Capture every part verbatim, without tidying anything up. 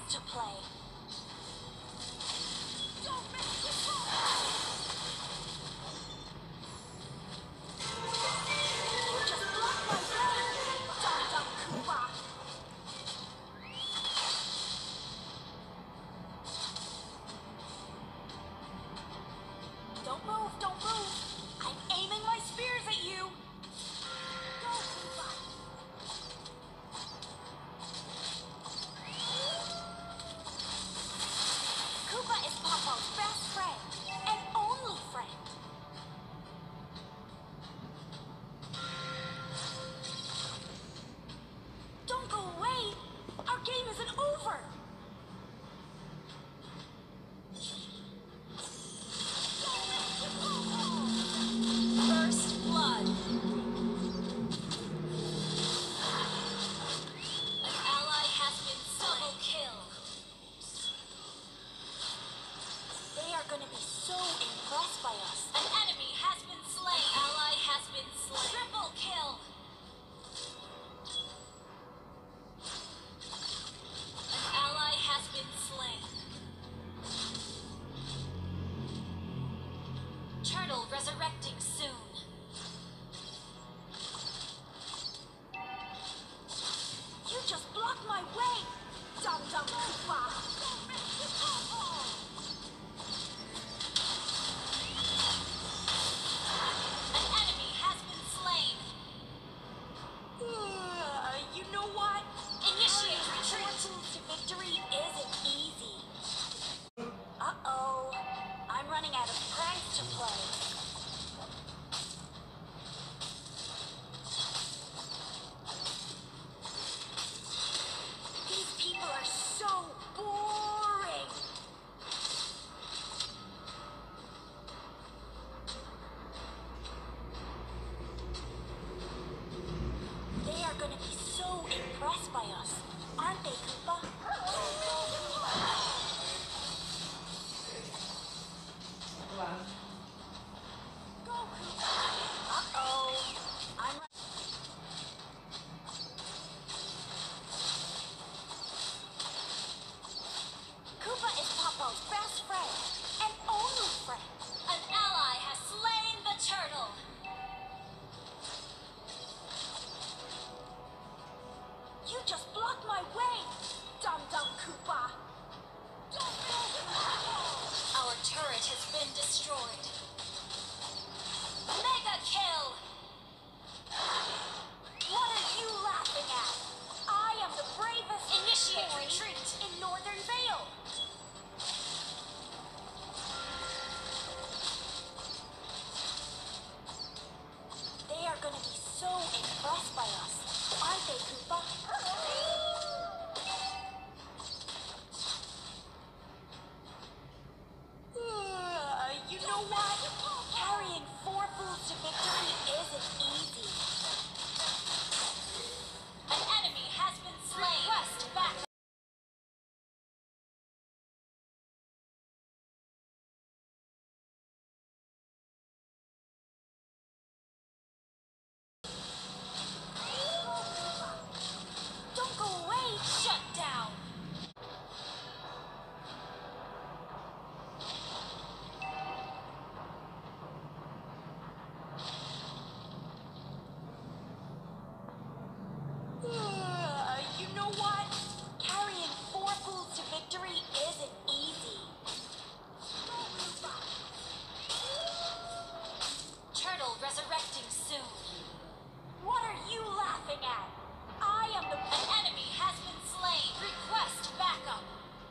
to play. Don't make me fall. You just blocked my way, Dum-Dum Koopa. Don't move, don't move. I'm aiming my spears at you. Go, Koopa. Koopa is Popo's best friend and only friend. Don't go away. Our game isn't over. First blood. An ally has been double kill. They are going to be so impressed by us. An enemy has been slain. An ally has been slain. Triple kill. An ally has been slain. Turtle resurrecting soon. You just blocked my way, Dum-Dum Koopa. An enemy has been slain. Uh, you know what? Initiate retreat. To victory isn't easy. Uh-oh. I'm running out of pranks to play. These people are so boring. They are going to be so impressed by us, aren't they, Koopa? Go, Koopa. Uh-oh. I'm Koopa is Popo's best friend and only friend. An ally has slain the turtle. You just blocked my way, Dum-Dum Koopa. Our turret has been destroyed. Mega kill! What are you laughing at? I am the bravest. Initiate retreat in Northern Vale. They are going to be so impressed by us, aren't they, Koopa? Uh, you know what? Carrying four fools to victory isn't easy. An enemy has been slain. Request back. Don't go away. Shut down. Uh, you know what? Carrying four fools to victory isn't easy. Turtle resurrecting soon. What are you laughing at? I am the... An enemy has been slain. Request backup.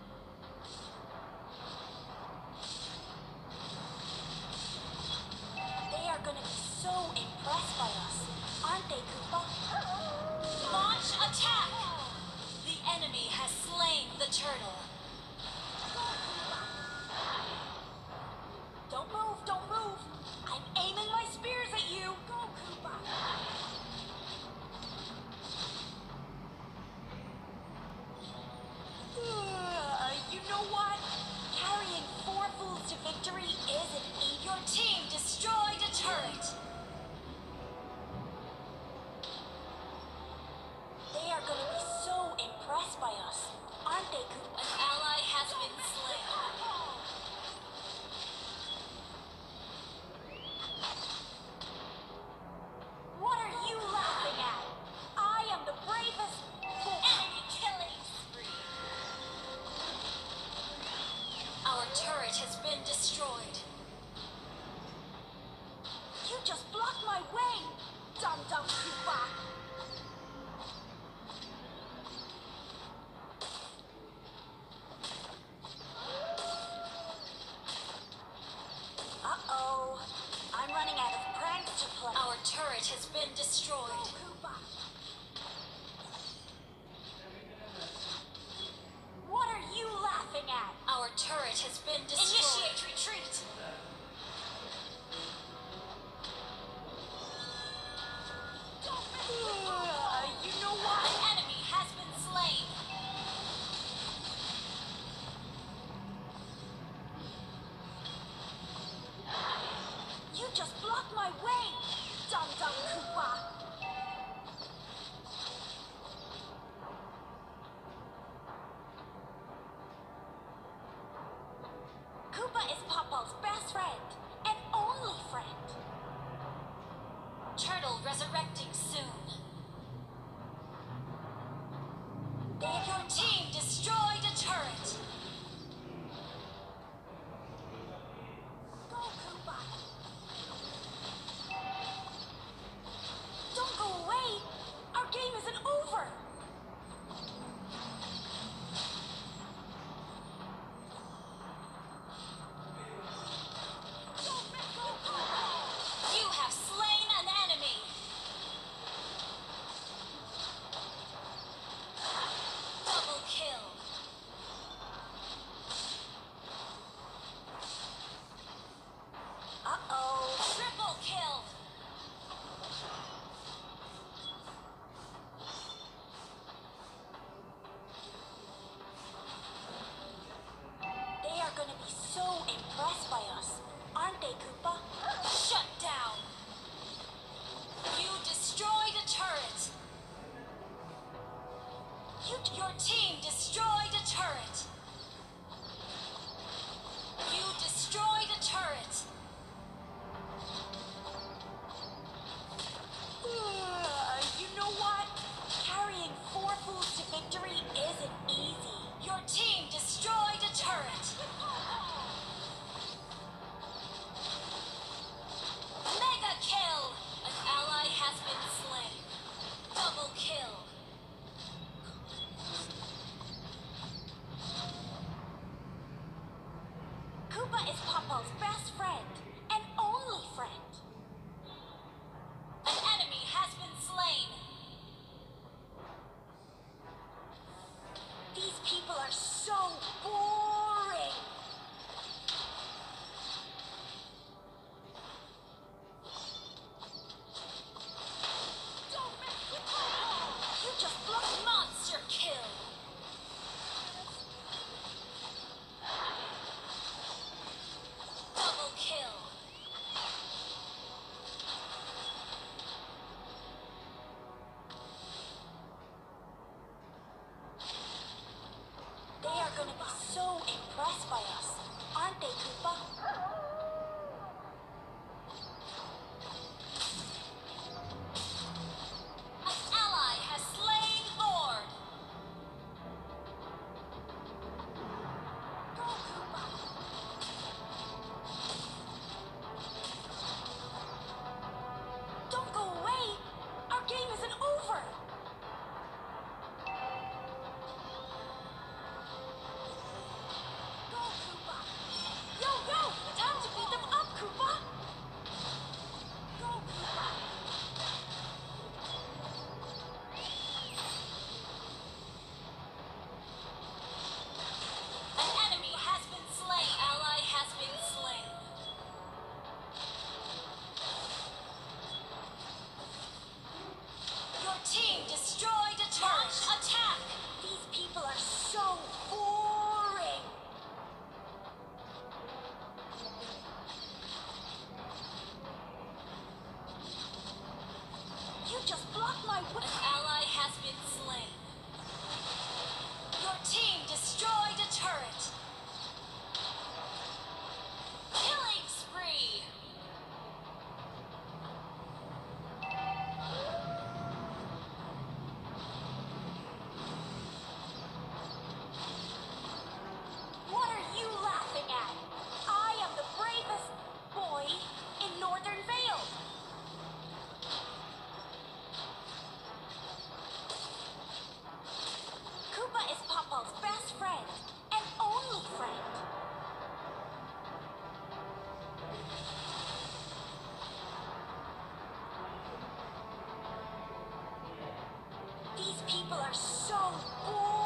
They are going to be so impressed by us, aren't they, Koopa? Launch attack! The enemy has slain the turtle. Don't move, don't move. I'm aiming my spears at you. Go, Koopa. Uh, you know what? Carrying four fools to victory isn't easy. Your team destroyed a turret. They are going to be so impressed by us, aren't they, Koopa? An blocked my way! Dum Dum Koopa! Uh-oh. I'm running out of pranks to play. Our turret has been destroyed. Koopa. What are you laughing at? Our turret has been destroyed. Initiate retreat! Uh, you know what? An enemy has been slain. You just blocked my way, Dum Dum Koopa. Koopa is Popo's best friend and only friend. Turtle resurrecting soon. Your team destroyed a turret. Go, Koopa. Don't go away. Our game isn't over. You have slain an enemy. Double kill. Uh-oh. Triple kill. They are going to be so impressed by us, aren't they, Koopa? Shut down. You destroyed a turret. You, your team destroyed a turret. You destroyed a turret. Uh, you know what? Carrying four fools to victory isn't easy. Your team destroyed a turret. Mega kill! An ally has been slain. Double kill. Koopa is Popo's best friend and only friend. An enemy has been slain. These people are so boring. Don't mess with Popo. You just blocked monster kill. Double kill. They are going to be so impressed by us, aren't they, Koopa? An ally has slain Lord. Go, Koopa. Don't go away. Our game isn't over. Go, Koopa. Yo, yo! Time to beat them up, Koopa. Go, Koopa. An enemy has been slain. Ally has been slain. Your team destroyed a turret. Launch attack. These people are so boring. You just blocked my way. An ally has been slain. Your team destroyed a turret. Killing spree. What are you laughing at? I am the bravest boy in Northern Vale. people are so boring.